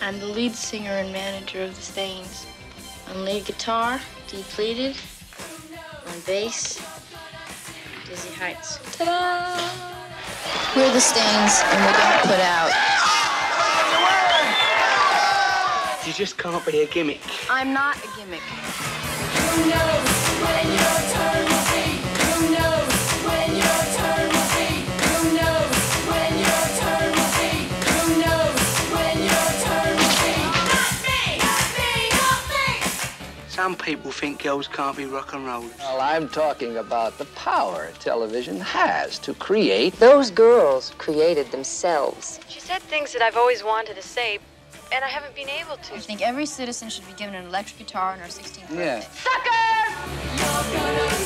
I'm the lead singer and manager of the Stains. On lead guitar, Depleted. On bass, Dizzy Heights. Ta-da! We're the Stains, and we don't put out. You just can't be a gimmick. I'm not a gimmick. Who knows when your turn will be? Who knows when your turn will be? Who knows when your turn will be? Who knows when your turn will be? Not me! Not me! Not me! Some people think girls can't be rock and rollers. Well, I'm talking about the power television has to create. Those girls created themselves. She said things that I've always wanted to say, and I haven't been able to. I think every citizen should be given an electric guitar on her 16th birthday. Yeah. Sucker! You're gonna